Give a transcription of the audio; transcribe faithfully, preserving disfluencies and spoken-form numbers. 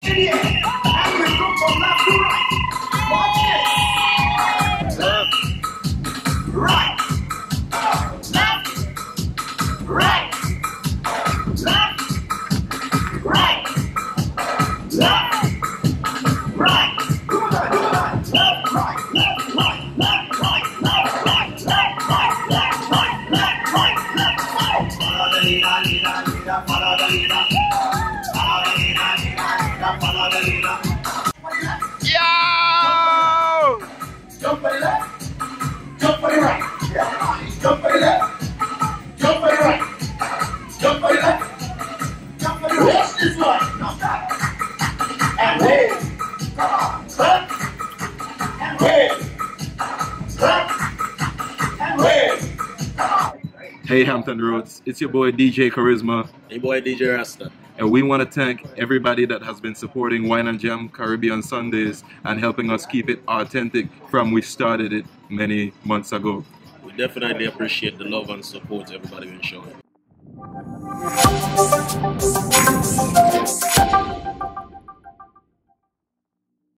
Jump for the left, jump for the right. Jump for the left, jump for the right. Jump for the left, jump for the right. Watch this one. And wave. Clap. And wave. Clap. And wave. Hey Hampton Roads, it's your boy D J Charisma. Hey boy D J Rasta. And we want to thank everybody that has been supporting Wine and Jam Caribbean Sundays and helping us keep it authentic from we started it many months ago. We definitely appreciate the love and support everybody been showing.